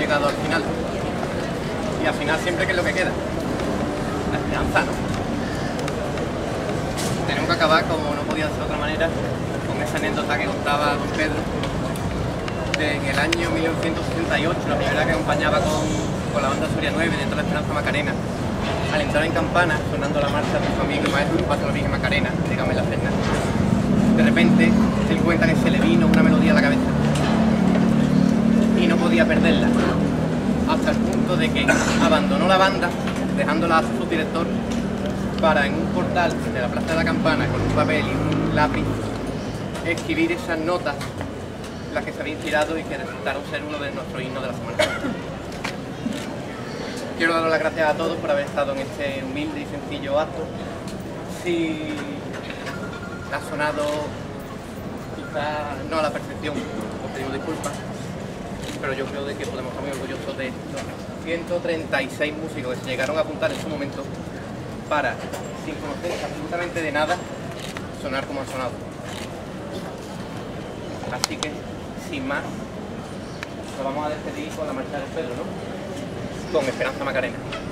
llegado al final. Y al final siempre, ¿qué es lo que queda? La esperanza, ¿no? Tenemos que acabar, como no podía ser de otra manera, con esa anécdota que contaba don Pedro, de en el año 1968, la primera que acompañaba con la banda Soria 9 dentro de la Esperanza Macarena. Al entrar en campana, sonando la marcha de su amigo y maestro, Paso a la Virgen Macarena, de Gamela Cerna, de repente se dio cuenta que se le vino una melodía a la cabeza y no podía perderla, hasta el punto de que abandonó la banda, dejándola a su subdirector, para en un portal de la Plaza de la Campana, con un papel y un lápiz, escribir esas notas, las que se había inspirado y que resultaron ser uno de nuestros himnos de la Semana Santa. Quiero dar las gracias a todos por haber estado en este humilde y sencillo acto. Si ha sonado quizás no a la perfección, os pedimos disculpas, pero yo creo de que podemos estar muy orgullosos de estos 136 músicos que se llegaron a apuntar en su momento para, sin conocer absolutamente de nada, sonar como ha sonado. Así que, sin más, nos vamos a despedir con la marcha de Pedro, ¿no? Con Esperanza Macarena.